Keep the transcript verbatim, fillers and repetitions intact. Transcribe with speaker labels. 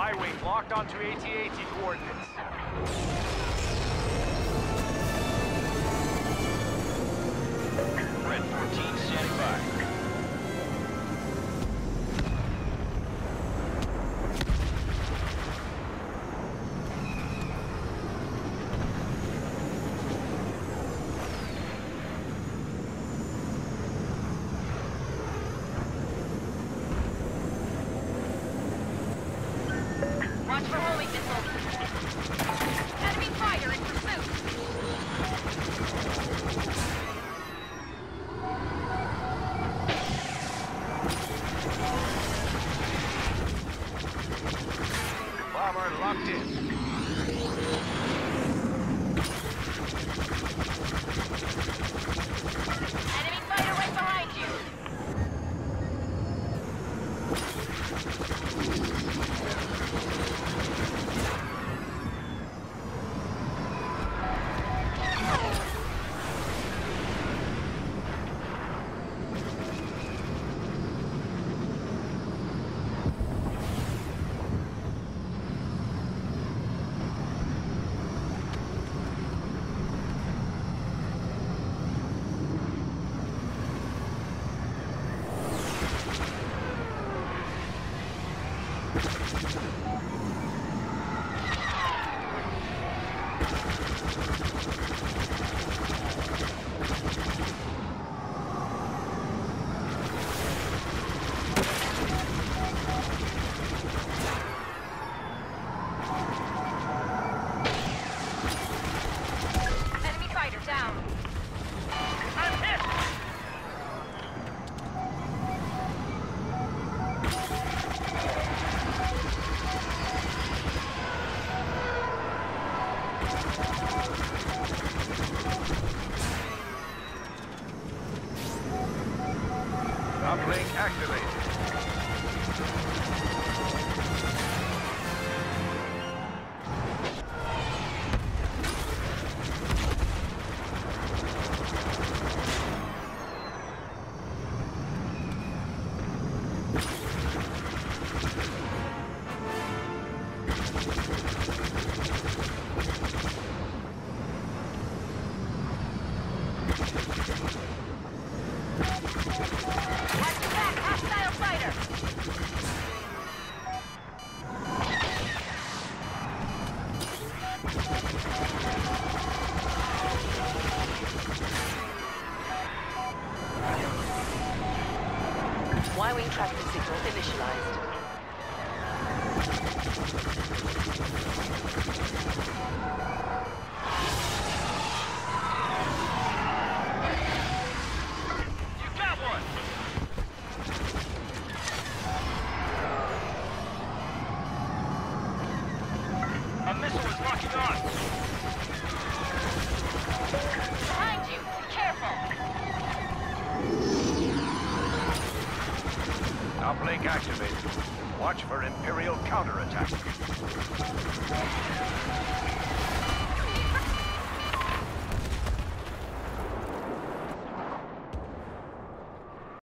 Speaker 1: Y-wing locked onto A T A T coordinates.
Speaker 2: Red fourteen standing by.
Speaker 3: Watch for homing missiles. Enemy fighter in pursuit.
Speaker 1: Bomber locked in.
Speaker 3: Enemy fighter right behind you. Enemy fighter down. I'm hit.
Speaker 1: Uplink activated.
Speaker 3: Watch your back, hostile fighter.
Speaker 4: Y-wing tracking signal initialized.
Speaker 1: You got one! A missile is locking on!
Speaker 3: Behind you. Be careful.
Speaker 1: Uplink activated. Watch for Imperial counterattack.